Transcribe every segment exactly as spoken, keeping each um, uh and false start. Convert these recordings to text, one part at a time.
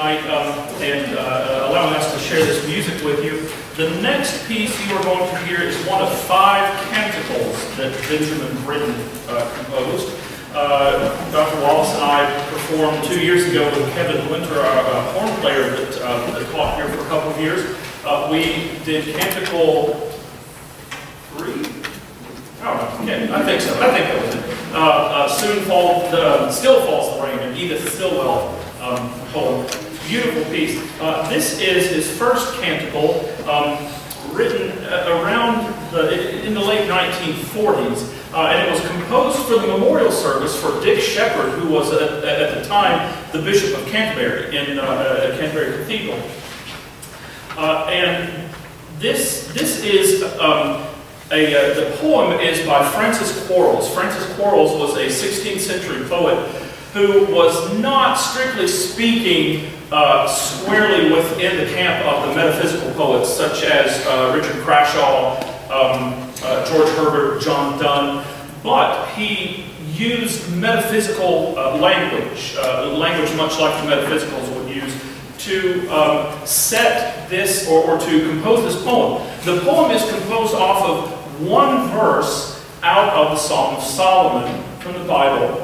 tonight um, and uh, allowing us to share this music with you. The next piece you are going to hear is one of five canticles that Benjamin Britten uh, composed. Uh, Doctor Wallace and I performed two years ago with Kevin Winter, our uh, horn player that, uh, that taught here for a couple of years. Uh, we did Canticle three? Oh, okay, I think so. I think that was it. Uh, uh, soon fall, uh, Still Falls the Rain, and Edith Stilwell um, poem. Beautiful piece. Uh, this is his first canticle, um, written uh, around the, in the late nineteen forties. Uh, and it was composed for the memorial service for Dick Shepherd, who was at, at the time the Bishop of Canterbury in uh, at Canterbury Cathedral. Uh, and this this is um, a uh, the poem is by Francis Quarles. Francis Quarles was a sixteenth century poet who was not, strictly speaking, uh, squarely within the camp of the metaphysical poets, such as uh, Richard Crashaw, um, uh, George Herbert, John Donne, but he used metaphysical uh, language, uh, language much like the metaphysicals would use, to um, set this, or, or to compose this poem. The poem is composed off of one verse out of the Song of Solomon from the Bible.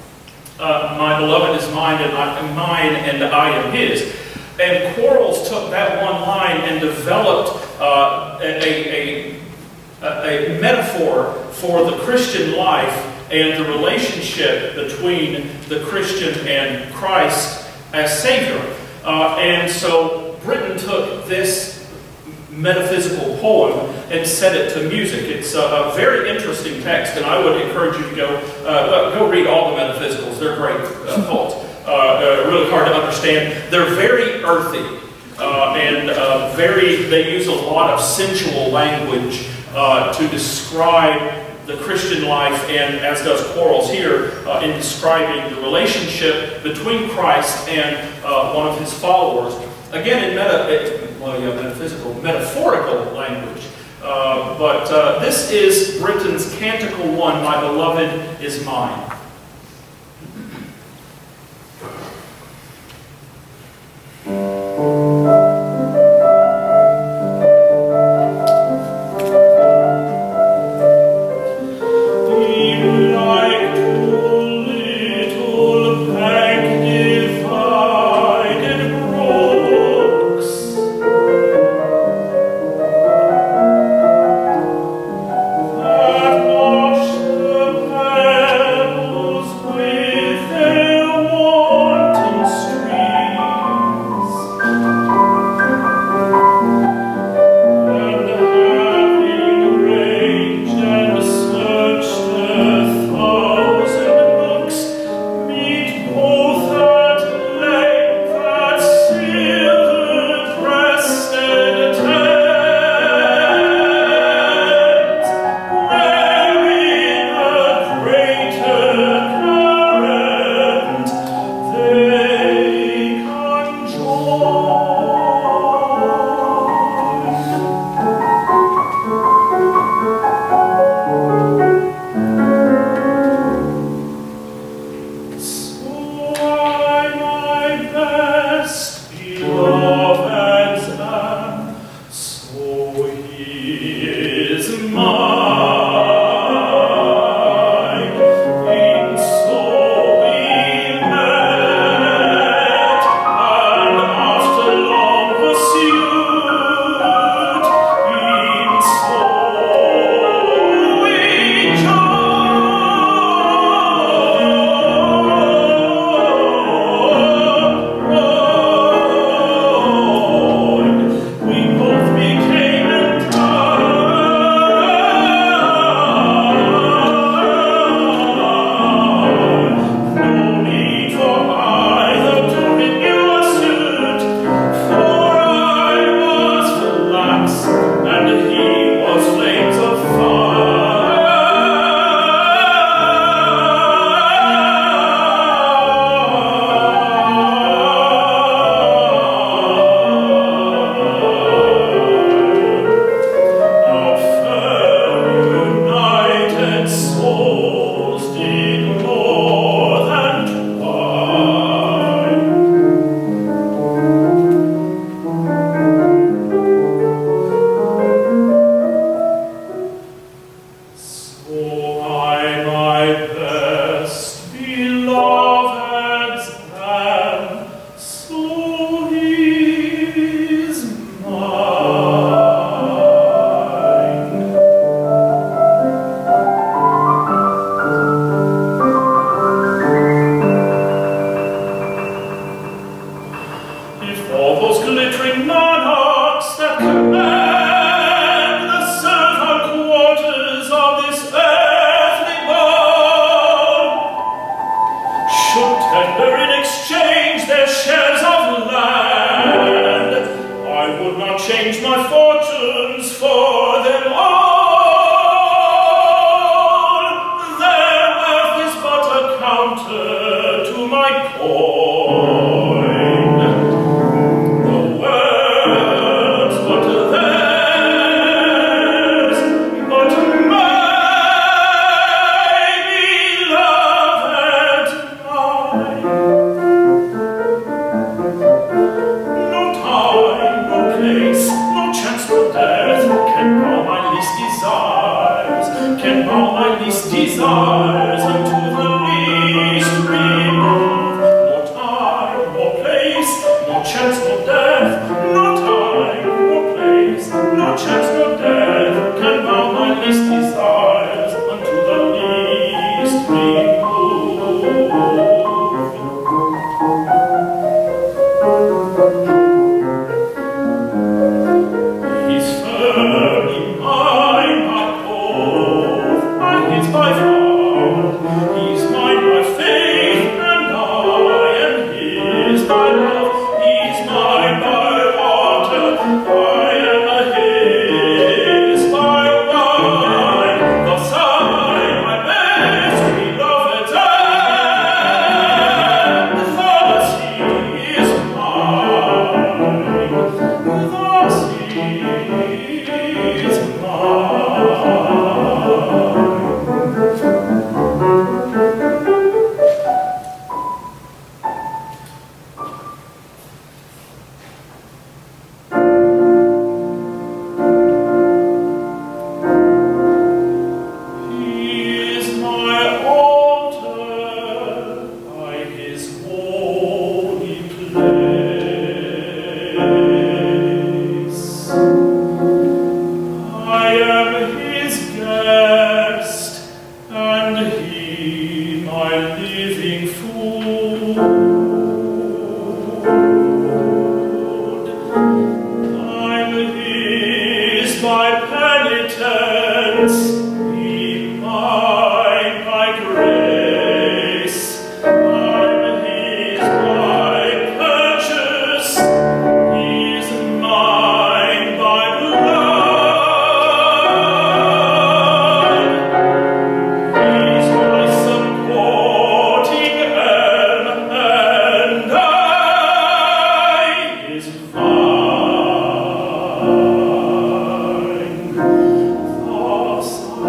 Uh, my beloved is mine and I am mine and I am his. And Quarles took that one line and developed uh, a, a, a, a metaphor for the Christian life and the relationship between the Christian and Christ as Savior. Uh, and so Britten took this metaphysical poem and set it to music. It's a, a very interesting text, and I would encourage you to go uh, go read all the metaphysicals. They're great uh, poets. Uh, uh, really hard to understand. They're very earthy uh, and uh, very. They use a lot of sensual language uh, to describe the Christian life, and as does Quarles here uh, in describing the relationship between Christ and uh, one of his followers. Again, in meta, well, yeah, metaphysical, metaphorical language. Uh, but uh, this is Britten's Canticle one, My Beloved is Mine. We both became entwined. bow my least desires unto the least remove. Nor time, nor place, nor chance, nor death, nor time, nor place, nor chance, nor death, can bow my least desires unto the least remove. He's firmly mine by oath, and he's by vow. He's mine by faith, and I am his by love. He's mine by water, I am his by wine. Thus I, my best beloved, am. Thus he is mine. Thus he is He is my altar by his holy place. I am his guest, and he my living food. I'm his by penitence, he mine by grace. I'm his by purchase, he's mine by blood. He's my supporting elm, and I his vine. Thus I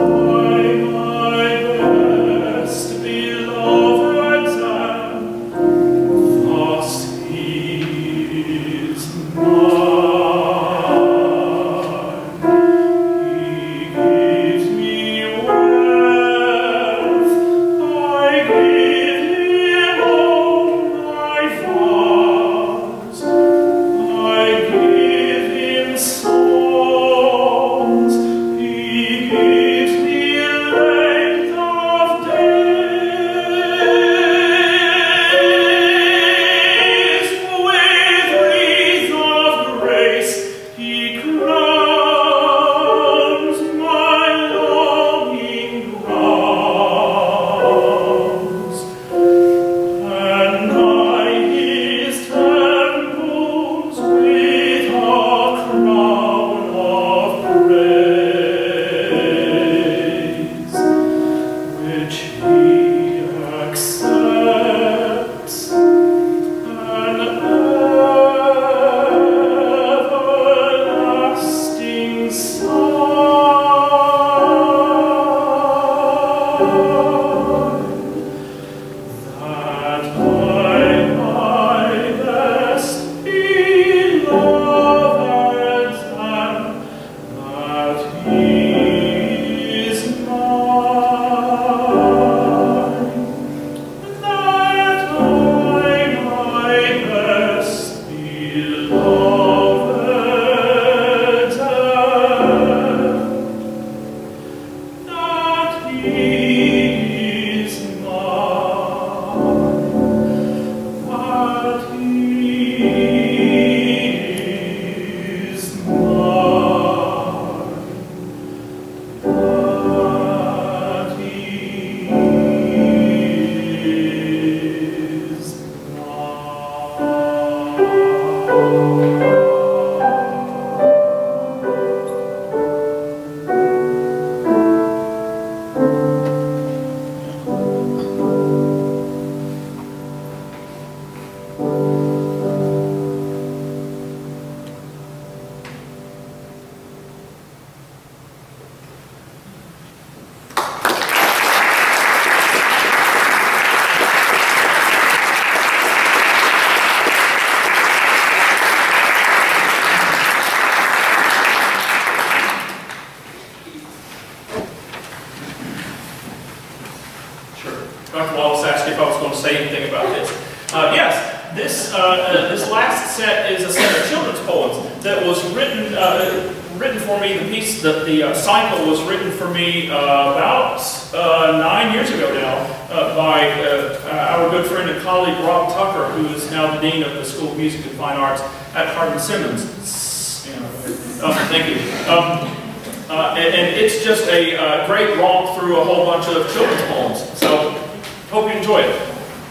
say anything about this. Uh, yes. This, uh, uh, this last set is a set of children's poems that was written, uh, written for me. The piece, the, the uh, cycle was written for me uh, about uh, nine years ago now uh, by uh, our good friend and colleague Rob Tucker, who is now the Dean of the School of Music and Fine Arts at Hardin-Simmons. You know, oh, thank you. Um, uh, and, and it's just a uh, great romp through a whole bunch of children's poems. So, hope you enjoy it.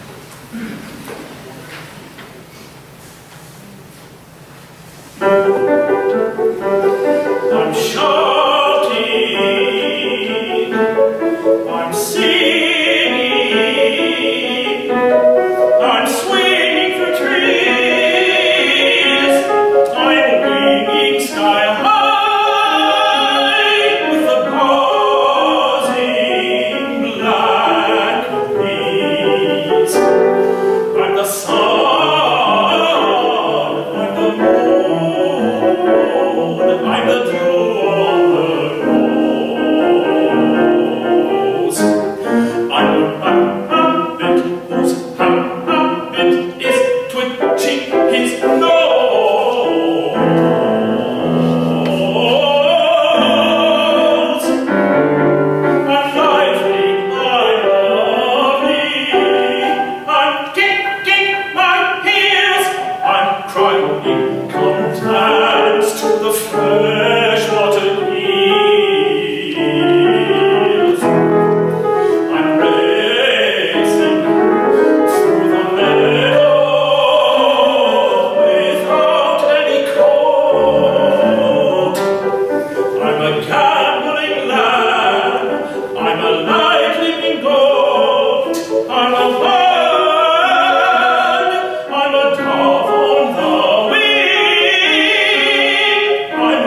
I'm shouting, I'm singing, I'm swinging through trees, I'm winging sky high with the buzzing black bees. I'm the sun. I'm the dew on the rose. I'm I'm Hobbit whose habit is twitching his nose. I'm lively, I'm lovely. I'm kicking my heels. I'm crying compliance to the freshwater hills. I'm racing through the meadow without any coat. I'm a gambling lamb, I'm a light living goat, I'm a bird, I'm a dove on the wing. I'm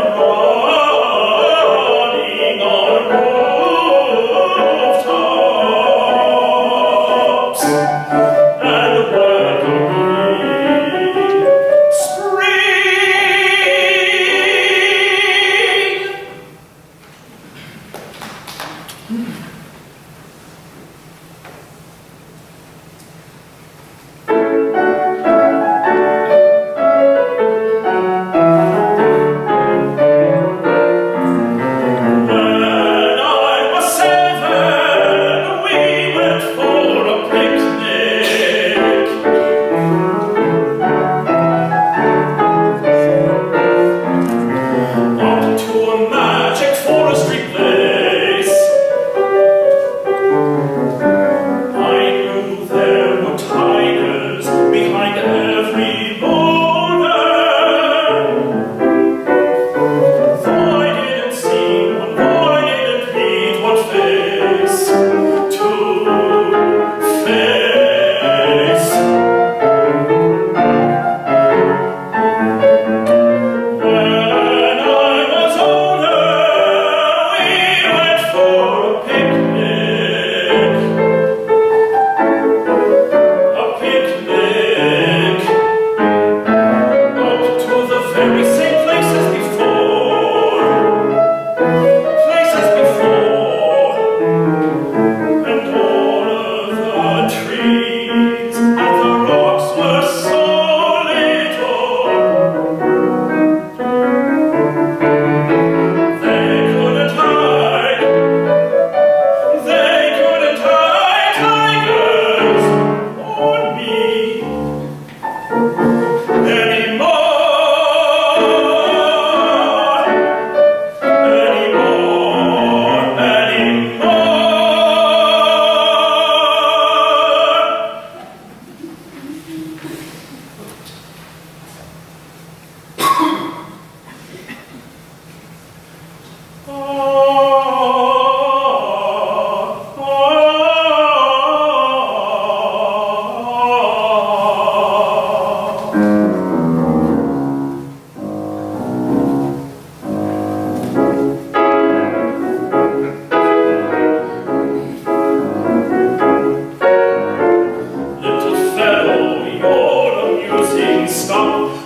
running on rooftops and welcoming spring.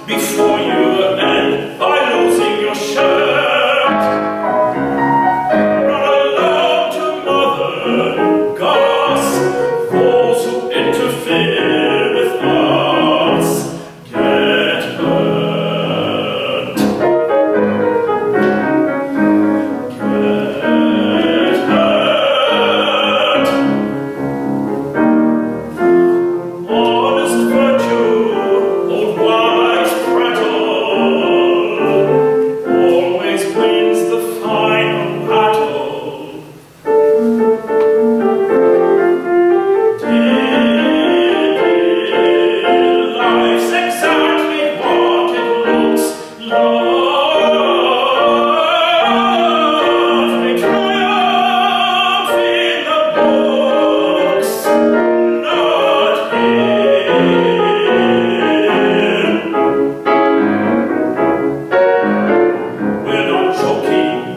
before you end by losing your shirt.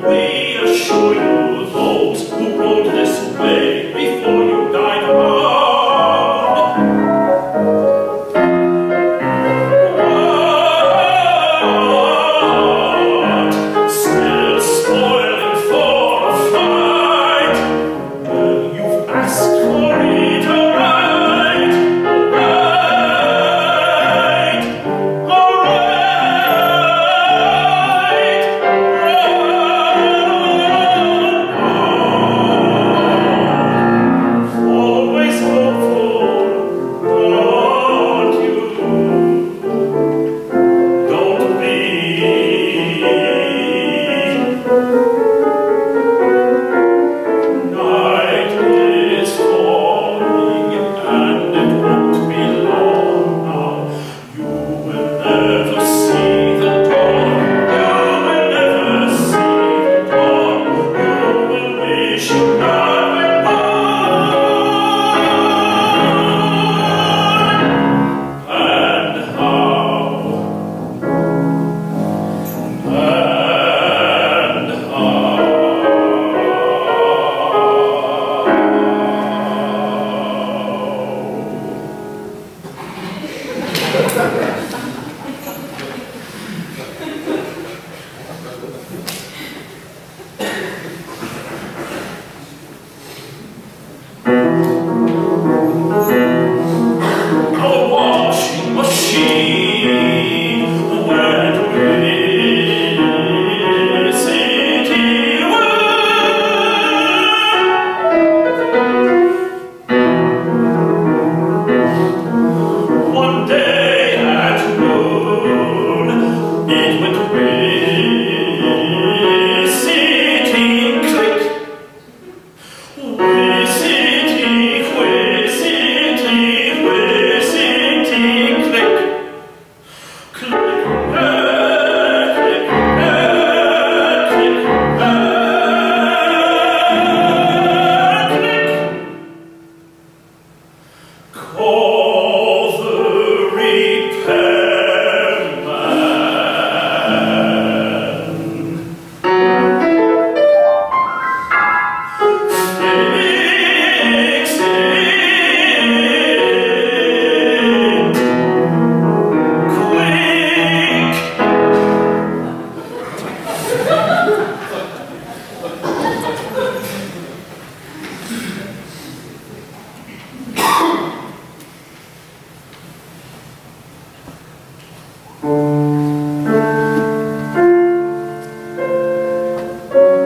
Thank